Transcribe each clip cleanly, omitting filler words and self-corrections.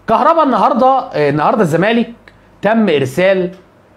كهربا النهارده الزمالك تم ارسال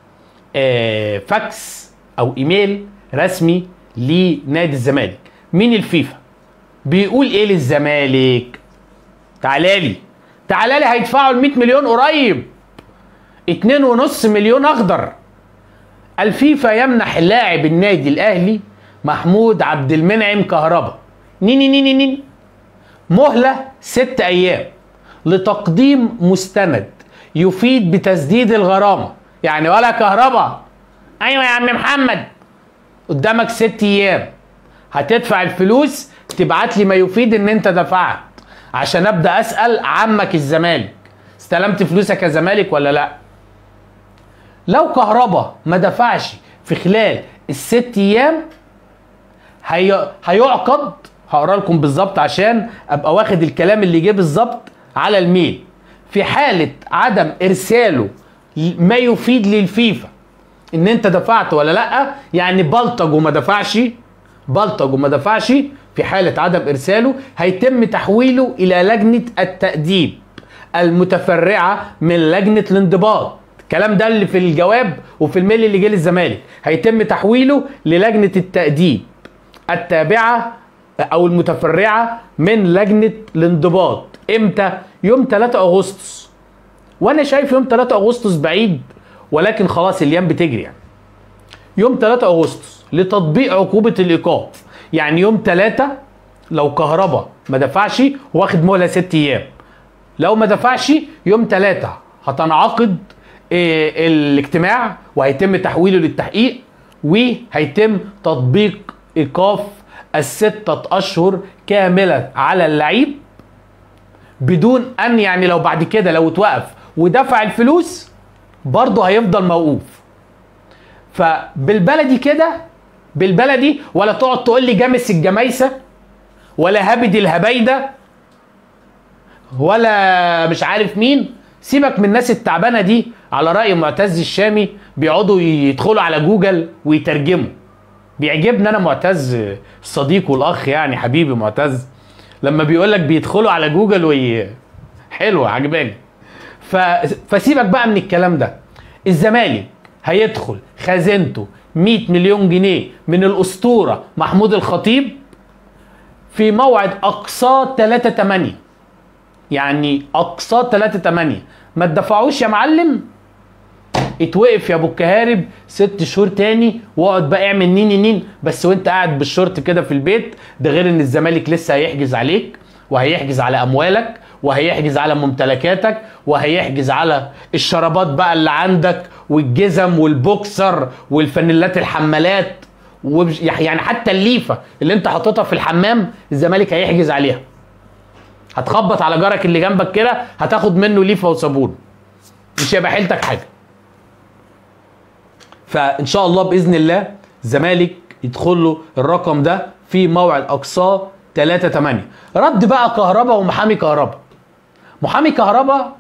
فاكس او ايميل رسمي لنادي الزمالك من الفيفا. بيقول ايه للزمالك؟ تعالى لي هيدفعوا ال 100 مليون قريب، 2.5 مليون اخضر. الفيفا يمنح لاعب النادي الاهلي محمود عبد المنعم كهربا نين مهله 6 ايام لتقديم مستند يفيد بتسديد الغرامه. يعني ولا كهربا، ايوه يا عم محمد، قدامك 6 ايام هتدفع الفلوس، تبعت لي ما يفيد ان انت دفعت عشان ابدا اسال عمك الزمالك استلمت فلوسك يا زمالك ولا لا. لو كهربا ما دفعش في خلال ال6 ايام هيعقد. هقرا لكم بالظبط عشان ابقى واخد الكلام اللي جه بالظبط على الميل. في حاله عدم ارساله ما يفيد للفيفا ان انت دفعت ولا لا، يعني بلطج وما دفعش، في حاله عدم ارساله هيتم تحويله الى لجنه التأديب المتفرعه من لجنه الانضباط. الكلام ده اللي في الجواب وفي الميل اللي جه للزمالك، هيتم تحويله للجنه التأديب التابعه او المتفرعه من لجنه الانضباط. امتى؟ يوم 3 اغسطس. وانا شايف يوم 3 اغسطس بعيد، ولكن خلاص الايام بتجري. يعني يوم 3 اغسطس لتطبيق عقوبه الايقاف. يعني يوم 3 لو كهربا ما دفعش واخد مهله 6 ايام، لو ما دفعش يوم 3 هتنعقد الاجتماع وهيتم تحويله للتحقيق، وهيتم تطبيق ايقاف ال6 اشهر كامله على اللعيب، بدون ان يعني لو بعد كده لو اتوقف ودفع الفلوس برضه هيفضل موقوف. فبالبلدي كده، بالبلدي، ولا تقعد تقول لي جامس الجمايسه ولا هبد الهبايده ولا مش عارف مين. سيبك من الناس التعبانه دي. على رأي معتز الشامي بيقعدوا يدخلوا على جوجل ويترجموا. بيعجبني انا معتز الصديق والاخ، يعني حبيبي معتز، لما بيقول لك بيدخلوا على جوجل حلوه عجباني. فسيبك بقى من الكلام ده. الزمالك هيدخل خزينته 100 مليون جنيه من الاسطوره محمود الخطيب في موعد اقصاه 3/8. يعني اقصاه 3/8. ما تدفعوش يا معلم، اتوقف يا ابو الكهارب 6 شهور تاني، واقعد بقى اعمل نين بس وانت قاعد بالشورت كده في البيت. ده غير ان الزمالك لسه هيحجز عليك، وهيحجز على اموالك، وهيحجز على ممتلكاتك، وهيحجز على الشرابات بقى اللي عندك، والجزم والبوكسر والفانيلات الحمالات، يعني حتى الليفه اللي انت حاططها في الحمام الزمالك هيحجز عليها. هتخبط على جارك اللي جنبك كده هتاخد منه ليفه وصابون، مش هيبقى حيلتك حاجه. فان شاء الله باذن الله الزمالك يدخل له الرقم ده في موعد اقصاه 3/8. رد بقى كهربا ومحامي كهربا. محامي كهربا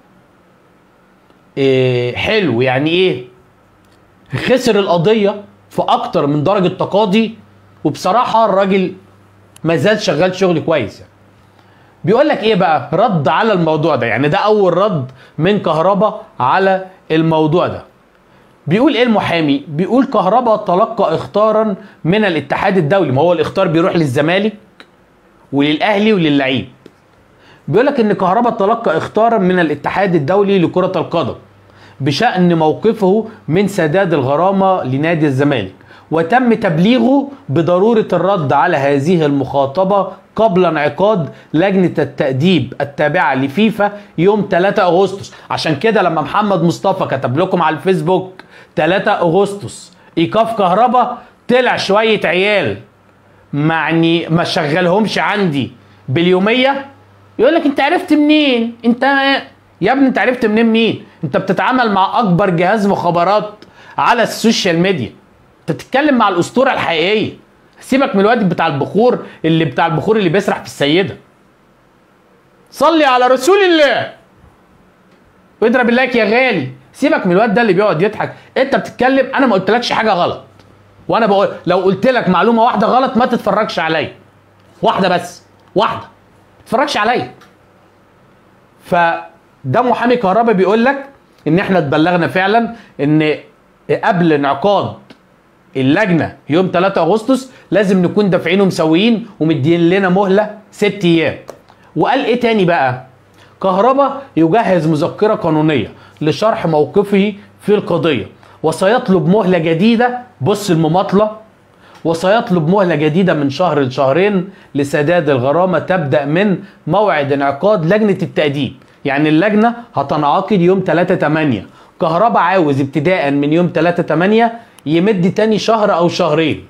حلو. يعني ايه؟ خسر القضيه في اكتر من درجه تقاضي، وبصراحه الراجل ما زال شغال شغل كويس. يعني بيقول لك ايه بقى؟ رد على الموضوع ده. يعني ده اول رد من كهربا على الموضوع ده. بيقول ايه المحامي؟ بيقول كهربا تلقى اخطارا من الاتحاد الدولي. ما هو الاخطار بيروح للزمالك وللاهلي وللعيب. بيقول لك ان كهربا تلقى اخطارا من الاتحاد الدولي لكرة القدم بشأن موقفه من سداد الغرامة لنادي الزمالك، وتم تبليغه بضرورة الرد على هذه المخاطبة قبل انعقاد لجنة التأديب التابعة لفيفا يوم 3 أغسطس. عشان كده لما محمد مصطفى كتب لكم على الفيسبوك 3 أغسطس إيقاف كهربا، طلع شوية عيال معني ما شغلهمش عندي باليومية يقول لك انت عرفت منين؟ انت يا ابني انت عرفت منين مين؟ انت بتتعامل مع اكبر جهاز مخابرات على السوشيال ميديا. انت بتتكلم مع الاسطوره الحقيقيه. سيبك من الواد بتاع البخور اللي بيسرح في السيده. صلي على رسول الله واضرب اللايك يا غالي. سيبك من الواد ده اللي بيقعد يضحك. انت بتتكلم، انا ما قلتلكش حاجه غلط، وانا بقول لو قلت لك معلومه واحده غلط ما تتفرجش عليا. واحده بس، واحده، ما تتفرجش عليا. ده محامي كهربا بيقول لك ان احنا اتبلغنا فعلا ان قبل انعقاد اللجنه يوم 3 اغسطس لازم نكون دافعين ومسويين ومدين لنا مهله 6 ايام. وقال ايه تاني بقى؟ كهربا يجهز مذكره قانونيه لشرح موقفه في القضيه، وسيطلب مهله جديده، بص المماطله، وسيطلب مهله جديده من شهر لشهرين لسداد الغرامه تبدا من موعد انعقاد لجنه التاديب. يعني اللجنه هتنعقد يوم 3/8. كهربا عاوز ابتداء من يوم 3/8 يمد تاني شهر او شهرين،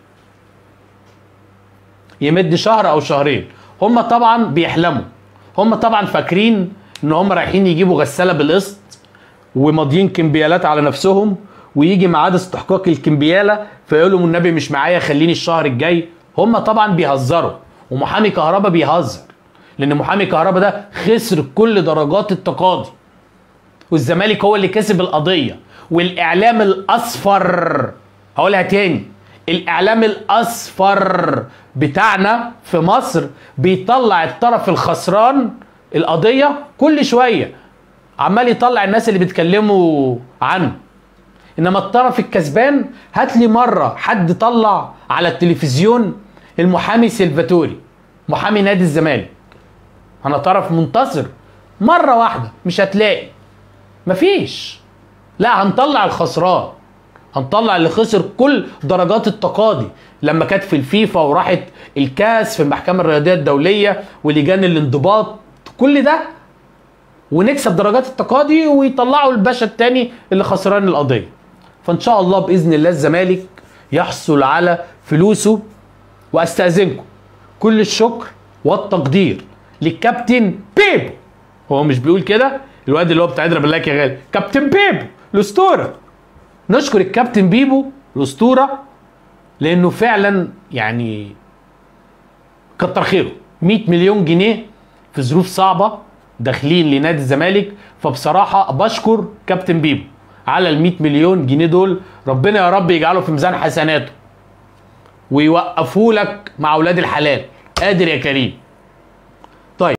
يمد شهر او شهرين. هم طبعا بيحلموا، هم طبعا فاكرين ان هم رايحين يجيبوا غساله بالقسط وماضيين كمبيالات على نفسهم، ويجي ميعاد استحقاق الكمبياله فيقولوا النبي مش معايا خليني الشهر الجاي. هم طبعا بيهزروا، ومحامي كهربا بيهزر، لان محامي كهربا ده خسر كل درجات التقاضي، والزمالك هو اللي كسب القضيه. والاعلام الاصفر، هقولها تاني، الاعلام الاصفر بتاعنا في مصر بيطلع الطرف الخسران القضيه كل شويه، عمال يطلع الناس اللي بيتكلموا عنه. انما الطرف الكسبان، هات لي مره حد طلع على التلفزيون المحامي سيلفاتوري محامي نادي الزمالك انا طرف منتصر، مره واحده مش هتلاقي، مفيش. لا، هنطلع الخسران، هنطلع اللي خسر كل درجات التقاضي لما كانت في الفيفا وراحت الكاس في المحكمه الرياضيه الدوليه ولجان الانضباط، كل ده، ونكسب درجات التقاضي ويطلعوا الباشا التاني اللي خسران القضيه. فان شاء الله باذن الله الزمالك يحصل على فلوسه. واستاذنكم، كل الشكر والتقدير للكابتن بيبو، هو مش بيقول كده؟ الواد اللي هو بتاع اضرب الله يا غالي، كابتن بيبو الاسطوره. نشكر الكابتن بيبو الاسطوره لانه فعلا يعني كتر خيره، 100 مليون جنيه في ظروف صعبه داخلين لنادي الزمالك. فبصراحه بشكر كابتن بيبو على ال 100 مليون جنيه دول، ربنا يا رب يجعله في ميزان حسناته ويوقفوا لك مع اولاد الحلال. قادر يا كريم.